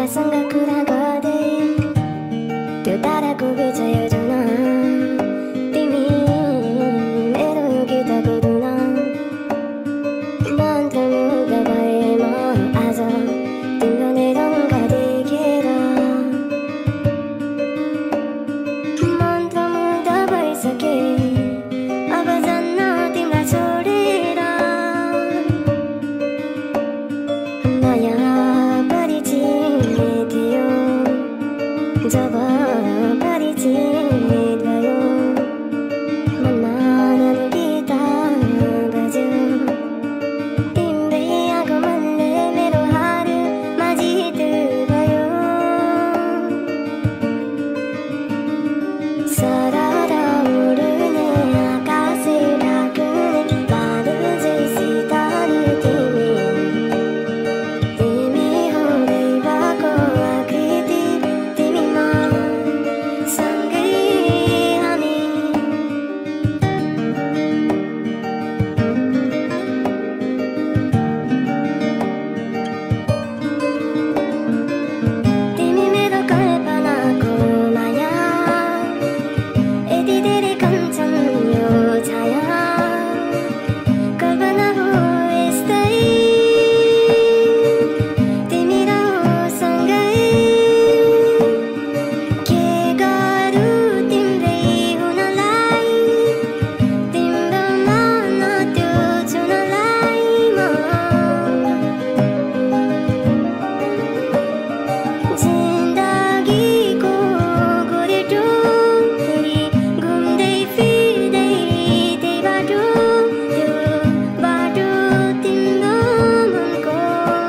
तारासँग कुरा गर्दै त्यो ताराको बिच योजना तिमी मेरो गीतको धुन मन्त्रमुग्ध भए म आज तिम्रो नै रङ्ग देखेर मन्त्रमुग्ध भइसके अब जन्न तिमीलाई छोडेर नयाँ परिचित थियो जब परिचित भयो मनमा नयाँ गीत बज्यो तिम्रै आगमनले मेरो हारमा जित भयो सरर उड्ने आकाशे ढाक्ने बादल जैसी तारी तिमी हो दैवको आकृति तिमीमा सँगै हामी तिमी मेरो कल्पनाको माया यति धेरै कन्छन् यो छाया कल्पना हो यस्तै तिमी र सँगै के गरौँ तिम्रै हुनलाई तिम्रो मन त्यो छुनलाई म जिन्दगीको गोरेटो फेरि घुम्दै फिर्दै त्यही बाटो त्यो बाटो तिम्रो मनको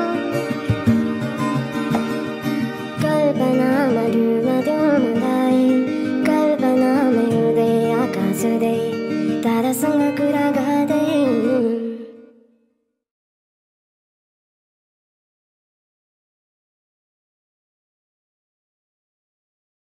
कल्पनामा डुबाउँथ्यौ मलाई कल्पनामा उड्दै आकाश हुँदै तारासँग कुरा